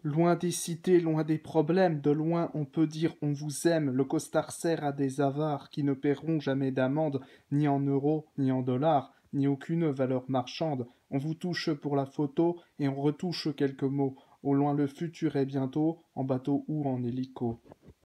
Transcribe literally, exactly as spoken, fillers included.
Loin des cités, loin des problèmes, de loin on peut dire on vous aime, le costard sert à des avares qui ne paieront jamais d'amende, ni en euros, ni en dollars, ni aucune valeur marchande. On vous touche pour la photo et on retouche quelques mots. Au loin le futur est bientôt, en bateau ou en hélico.